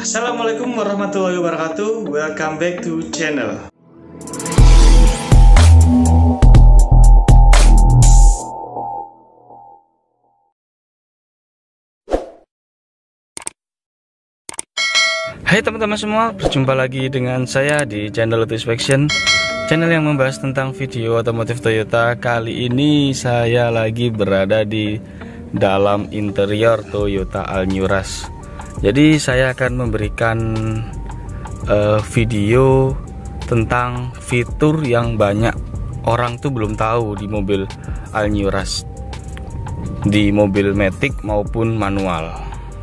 Assalamualaikum warahmatullahi wabarakatuh. Welcome back to channel. Hai teman-teman semua, berjumpa lagi dengan saya di channel Otoinspeksi, channel yang membahas tentang video otomotif Toyota. Kali ini saya lagi berada di dalam interior Toyota Alnyras. Jadi saya akan memberikan video tentang fitur yang banyak orang tuh belum tahu di mobil Alnyras, di mobil matic maupun manual.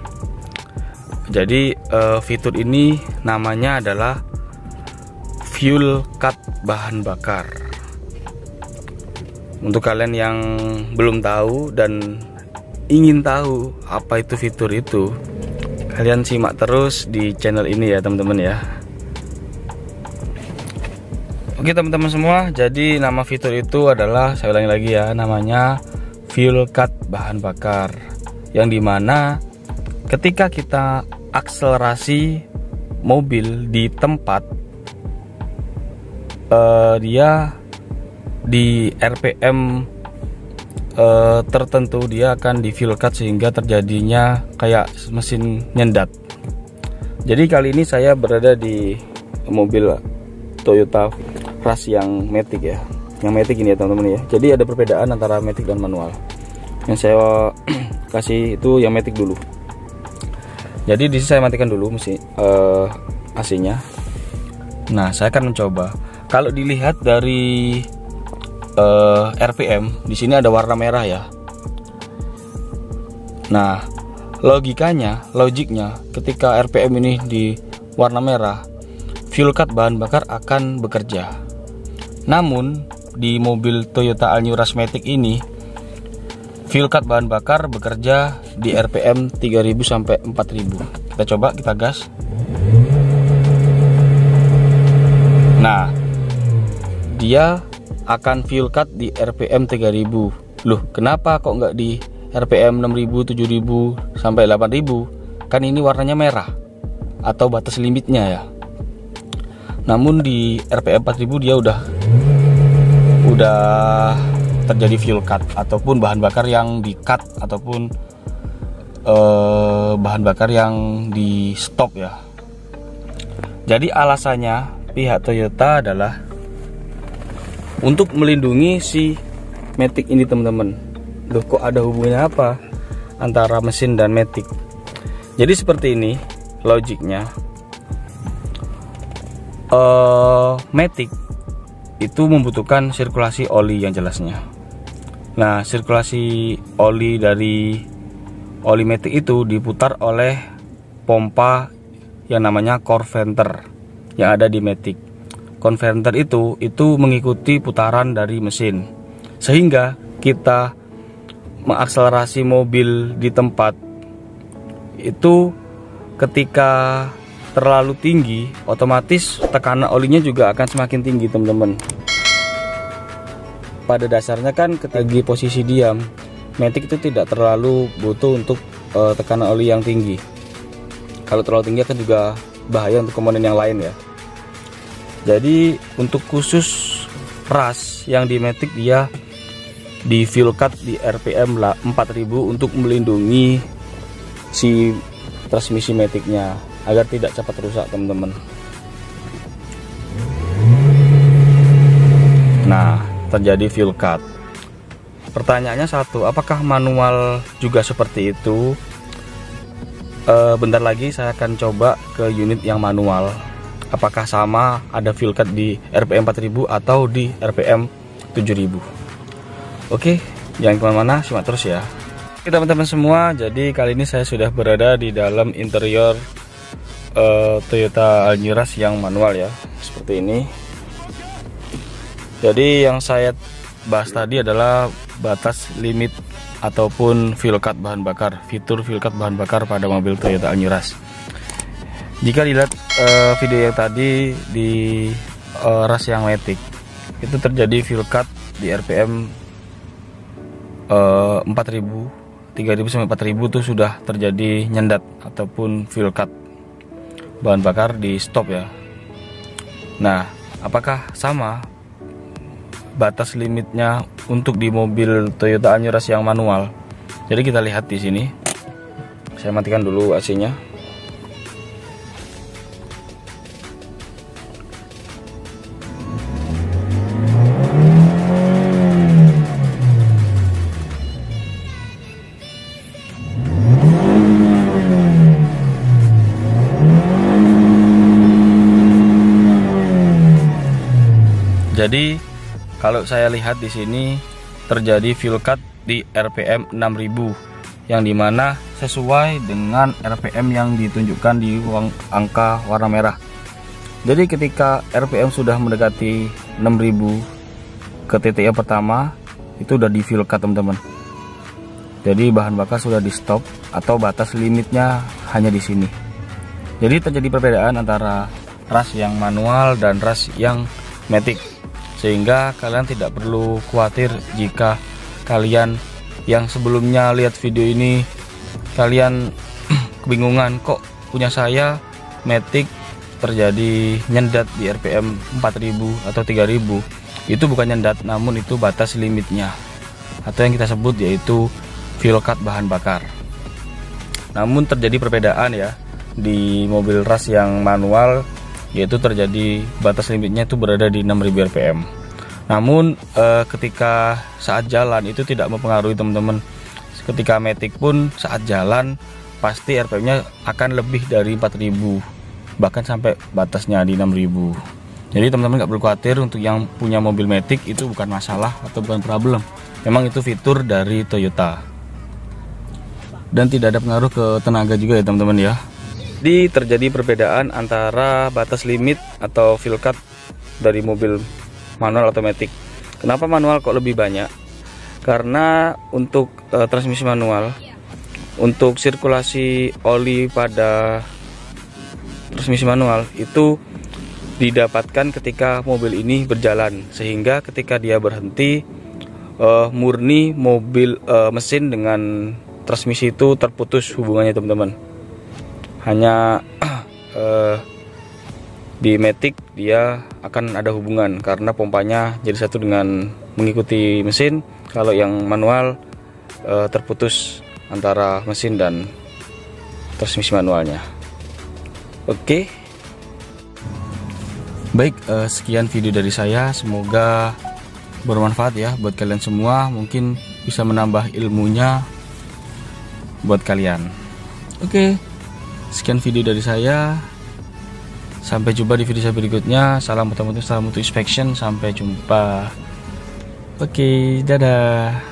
Jadi fitur ini namanya adalah fuel cut bahan bakar. Untuk kalian yang belum tahu dan ingin tahu apa itu fitur itu, kalian simak terus di channel ini ya teman-teman ya. Oke teman-teman semua, jadi nama fitur itu adalah, saya ulangi lagi ya, namanya fuel cut bahan bakar, yang dimana ketika kita akselerasi mobil di tempat, dia di RPM tertentu dia akan di fuel cut sehingga terjadinya kayak mesin nyendat. Jadi kali ini saya berada di mobil Toyota Rush yang matic ya, yang matic ini ya teman-teman ya. Jadi ada perbedaan antara matic dan manual. Yang saya kasih itu yang matic dulu. Jadi di sini saya matikan dulu mesin AC-nya. Nah, saya akan mencoba. Kalau dilihat dari RPM, di sini ada warna merah ya. Nah, logiknya, ketika RPM ini di warna merah, fuel cut bahan bakar akan bekerja. Namun di mobil Toyota Alnyras matic ini, fuel cut bahan bakar bekerja di RPM 3000 sampai 4000. Kita coba, kita gas. Nah, dia akan fuel cut di RPM 3000. Loh, kenapa kok nggak di RPM 6000, 7000 sampai 8000? Kan ini warnanya merah atau batas limitnya ya. Namun di RPM 4000 dia udah terjadi fuel cut ataupun bahan bakar yang di cut ataupun bahan bakar yang di stop ya. Jadi alasannya pihak Toyota adalah untuk melindungi si matic ini teman-teman. Loh, kok ada hubungannya apa antara mesin dan matic? Jadi seperti ini logiknya. Matic itu membutuhkan sirkulasi oli yang jelasnya. Nah, sirkulasi oli dari oli matic itu diputar oleh pompa yang namanya converter yang ada di matic. Converter itu mengikuti putaran dari mesin, sehingga kita mengakselerasi mobil di tempat itu ketika terlalu tinggi, otomatis tekanan olinya juga akan semakin tinggi teman-teman. Pada dasarnya kan ketika di posisi diam, matic itu tidak terlalu butuh untuk tekanan oli yang tinggi. Kalau terlalu tinggi kan juga bahaya untuk komponen yang lain ya. Jadi untuk khusus Rush yang di matic, dia di fuel cut di RPM 4000 untuk melindungi si transmisi maticnya agar tidak cepat rusak teman-teman. Nah, terjadi fuel cut. Pertanyaannya satu, apakah manual juga seperti itu? Bentar lagi saya akan coba ke unit yang manual. Apakah sama ada fuel cut di RPM 4000 atau di RPM 7000? Oke, jangan kemana-mana, simak terus ya. Oke teman-teman semua, jadi kali ini saya sudah berada di dalam interior Toyota Alnyras yang manual ya, seperti ini. Jadi yang saya bahas tadi adalah batas limit ataupun fuel cut bahan bakar, fitur fuel cut bahan bakar pada mobil Toyota Alnyras. Jika dilihat video yang tadi di Rush yang matic, itu terjadi fuel cut di RPM 4000, 3000 sampai 4000 itu sudah terjadi nyendat ataupun fuel cut. bahan bakar di stop ya. Nah, apakah sama batas limitnya untuk di mobil Toyota Anyuras yang manual? Jadi kita lihat di sini. Saya matikan dulu AC-nya. Jadi kalau saya lihat di sini terjadi fuel cut di RPM 6000, yang dimana sesuai dengan RPM yang ditunjukkan di angka warna merah. Jadi ketika RPM sudah mendekati 6000 ke titik yang pertama, itu udah di fuel cut teman-teman. Jadi bahan bakar sudah di stop atau batas limitnya hanya di sini. Jadi terjadi perbedaan antara ras yang manual dan ras yang matic, sehingga kalian tidak perlu khawatir jika kalian yang sebelumnya lihat video ini kalian kebingungan, kok punya saya matic terjadi nyendat di RPM 4000 atau 3000. Itu bukan nyendat, namun itu batas limitnya atau yang kita sebut yaitu fuel cut bahan bakar. Namun terjadi perbedaan ya di mobil ras yang manual, yaitu terjadi batas limitnya itu berada di 6000 rpm. Namun ketika saat jalan itu tidak mempengaruhi teman-teman. Ketika matic pun saat jalan pasti rpm-nya akan lebih dari 4000, bahkan sampai batasnya di 6000. Jadi teman-teman nggak perlu khawatir, untuk yang punya mobil matic itu bukan masalah atau bukan problem. Memang itu fitur dari Toyota dan tidak ada pengaruh ke tenaga juga ya teman-teman ya. Jadi terjadi perbedaan antara batas limit atau fuel cut dari mobil manual atau matic. Kenapa manual kok lebih banyak? Karena untuk transmisi manual, untuk sirkulasi oli pada transmisi manual itu didapatkan ketika mobil ini berjalan, sehingga ketika dia berhenti murni mobil mesin dengan transmisi itu terputus hubungannya teman-teman. Hanya di matic dia akan ada hubungan karena pompanya jadi satu dengan mengikuti mesin. Kalau yang manual terputus antara mesin dan transmisi manualnya. Oke. Baik, sekian video dari saya, semoga bermanfaat ya buat kalian semua, mungkin bisa menambah ilmunya buat kalian. Oke, sekian video dari saya, sampai jumpa di video saya berikutnya. Salam otomotif, salam untuk inspection, sampai jumpa. Oke, dadah.